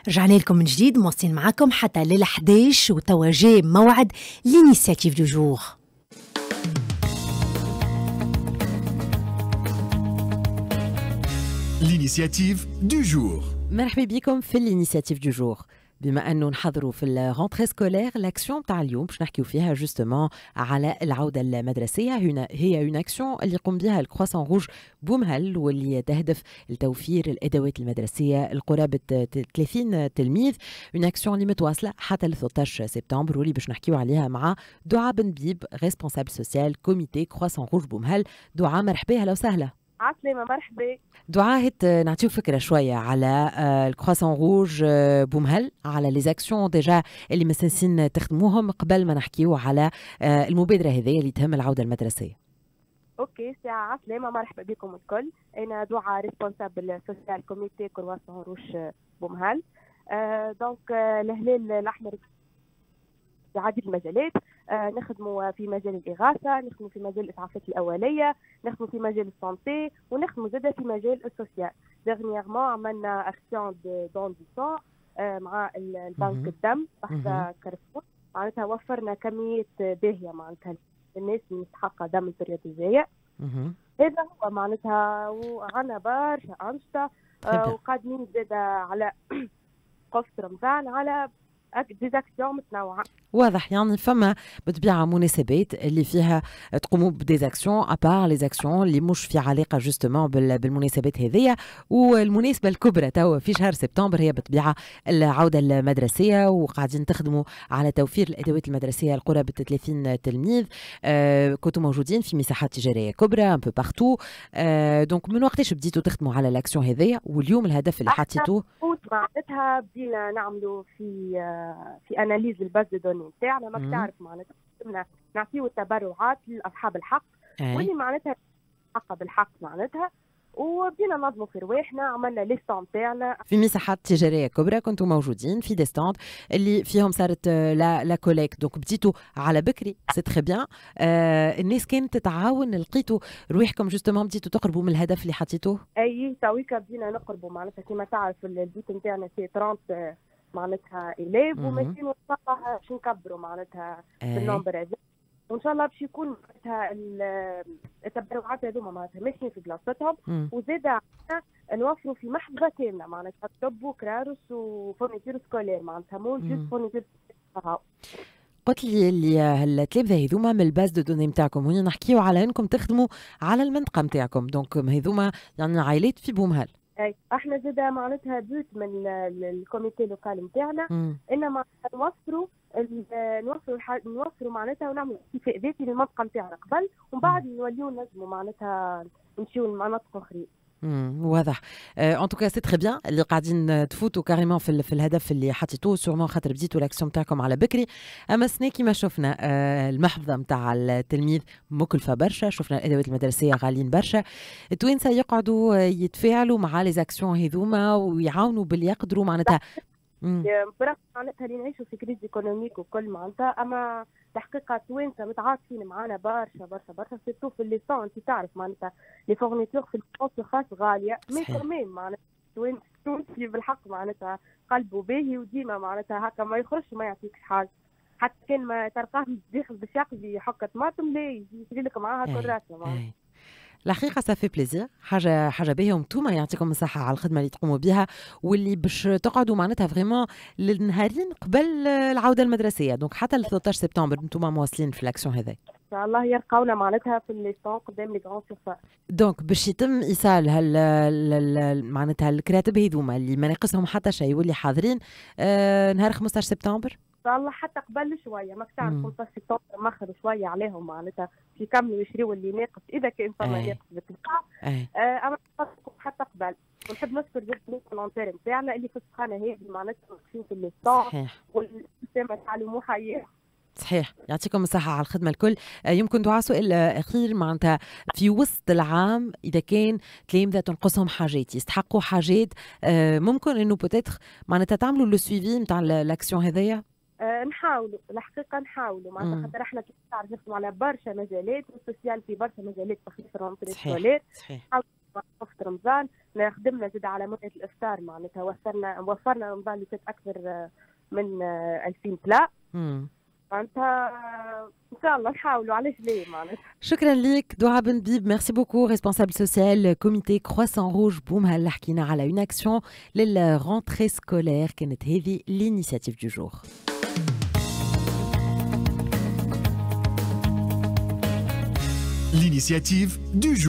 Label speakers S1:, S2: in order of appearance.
S1: رجعنا لكم من جديد مواصلين معاكم حتى لل 11 وتوا جاي موعد لينيسياتيف دو جور.
S2: L'initiative du jour.
S3: مرحبا بكم في الانيسياتيف دو جور. بما انه نحضروا في الرونتري سكولير لاكسيون تاع اليوم باش نحكيو فيها جوستومون على العوده المدرسيه. هنا هي اون اكسيون اللي يقوم بها الكرواسون روج بومهل واللي تهدف لتوفير الادوات المدرسيه لقرابه 30 تلميذ. اون اكسيون اللي متواصله حتى ل 13 سبتمبر واللي باش نحكيو عليها مع دعاء بن بيب ريسبونسابل سوسيال كوميتي كرواسون روج بومهل. دعاء مرحبا، اهلا وسهلا.
S4: عسلامة، مرحبا.
S3: دعاء هت نعطيو فكرة شوية على الكرواسون روج بومهل، على لي زاكسيون ديجا اللي مسنسين تخدموهم قبل ما نحكيو على المبادرة هذه اللي تهم العودة المدرسية.
S4: اوكي، ساعة عسلامة، مرحبا بكم الكل. انا دعاء ريسبونسابل سوسيال كوميتي كرواسون روج بومهل. دونك الهلال الاحمر في عديد المجالات. نخدموا في مجال الإغاثة، نخدموا في مجال الإسعافات الأولية، نخدموا في مجال السانتي، ونخدموا زادة في مجال السوسيال. ديرنييرمون عملنا اكسيون دون دو سون مع البنك الدم تحت كارفور. معناتها وفرنا كمية باهية معناتها الناس اللي مستحقة دم البريود الجاية. هذا هو معناتها، وعنا برشا أنشطة وقادمين زادة على قصة رمضان على ديزاكسيون متنوعة.
S3: واضح، يعني فما بطبيعة مناسبات اللي فيها تقوموا بديزاكسيون ابار لي زاكسيون اللي مش في علاقة جوستومون بالمناسبات هذية. والمناسبة الكبرى توا في شهر سبتمبر هي بطبيعة العودة المدرسية، وقاعدين تخدموا على توفير الأدوات المدرسية لقرابة 30 تلميذ. كنتوا موجودين في مساحات تجارية كبرى ان بو بارتو. دونك من وقتاش بديتوا تخدموا على الاكسيون هذية، واليوم الهدف اللي حطيتوه؟
S4: معناتها بدينا نعملوا في اناليز الباز دو دوني نتاعنا. ماك تعرف معناتها نعطيو التبرعات لاصحاب الحق واللي معناتها حق بالحق معناتها، وبدينا ننظموا في رواحنا. عملنا لي ستاند تاعنا
S3: في مساحات تجاريه كبرى، كنتوا موجودين في دي ستاند اللي فيهم صارت لا كوليك. دونك بديتوا على بكري، سي تري بيان. الناس كانت تتعاون، لقيتوا رواحكم جوستومون بديتوا تقربوا من الهدف اللي حطيتوه؟
S4: اي تويكا بدينا نقربوا معناتها. كما تعرف البيت نتاعنا سي 30 معناتها إليف، وماشيين وإن شاء الله باش نكبروا معناتها بالنمبر هذا، وإن شاء الله باش يكون معناتها التبرعات هذوما معناتها ماشيين في بلاصتهم. وزادة نوفروا في محفظة كاملة معناتها طب وكرارس وفورنيتير سكولير معناتها مو جوست فورنيتير.
S3: قلت لي اللي التلامذة هذوما من الباز دو دوني نتاعكم، هنا نحكيو على انكم تخدموا على المنطقة نتاعكم، دونك هذوما يعني عائلات في بومهل.
S4: اي احنا زاده معناتها بيوت من الكوميتي اللوكال نتاعنا ان معناتها نوفروا معناتها ونعملوا اكتفاء ذاتي للمنطقه نتاعنا قبل، ومن بعد نوليو نجموا معناتها نمشيو لمناطق اخرى.
S3: واضح. ان توكا سي تري بيان اللي قاعدين تفوتوا كاريمون في الهدف اللي حطيتوه، سورمون خاطر بديتوا لاكسيون تاعكم على بكري. اما السنه كيما شفنا المحفظه نتاع التلميذ مكلفه برشا، شفنا الادوات المدرسيه غاليين برشا. التوانسه يقعدوا يتفاعلوا مع لي زاكسيون هذوما ويعاونوا باللي يقدروا معناتها.
S4: برغم معناتها اللي نعيشوا في كريز ايكونوميك وكل معناتها، اما تحقيق التوانسه متعاطفين معنا برشا برشا برشا، سيرتو في الليسون. انت تعرف معناتها لي فورنيتور في الكونس الخاص غاليه، مي كورمين معناتها التونسي بالحق معناتها قلبه باهي، وديما معناتها هكا ما يخرجش ما يعطيكش حاجه. حتى كان ما تلقاه داخل باش يقضي حكه طماطم لا يجي لك معاها كراسه معناتها.
S3: الحقيقه صافي بليزير، حاجه باهيه، وانتم يعطيكم الصحه على الخدمه اللي تقوموا بها واللي باش تقعدوا معناتها فريمون للنهارين قبل العوده المدرسيه. دونك حتى ل 13 سبتمبر انتم مواصلين في الاكسيون هذه.
S4: ان شاء الله يلقاونا معناتها في الليستون قدام لي غران سيرفاس.
S3: دونك باش يتم ايصال معناتها الكراتب هذوما اللي ما ناقصهم حتى شيء واللي حاضرين نهار 15 سبتمبر
S4: ان شاء الله، حتى قبل شويه. ماك تعرف 15 سبتمبر مخر شويه عليهم معناتها يكملوا يشريوا اللي ناقص اذا كان فما ناقص بالطبع. اما حتى قبل. ونحب نشكر جدا الفولونتير نتاعنا اللي في السخانه هذه معناتها واقفين في الليستون والسيستم تعلموا حياه.
S3: صحيح، يعطيكم الصحة على الخدمة الكل. يمكن دعاء سؤال أخير، معناتها في وسط العام إذا كان تلامذة تنقصهم حاجات يستحقوا حاجات، ممكن إنه بوتيتر معناتها تعملوا لو سويفي نتاع الأكسيون هذيا؟
S4: نحاولوا الحقيقه، نحاولوا معناتها خاطر احنا تعرف نخدموا على برشا مجالات والسوسيال في برشا مجالات تخصيص الرونتري سكولير. مع وقت رمضان خدمنا زاد على مدة الإفطار معناتها وفرنا رمضان اللي فات أكثر من 2000 بلا. معناتها ان شاء الله نحاولوا علاش ليه معناتها.
S3: شكرا لك دعاء بن بيب، ميرسي بوكو، ريسبونسابل سوسيال كوميتي كرواسون روج بومهل. حكينا على اون اكسيون للرونتري سكولير، كانت هذه لينيسياتيف دو جور.
S2: L'initiative du jour.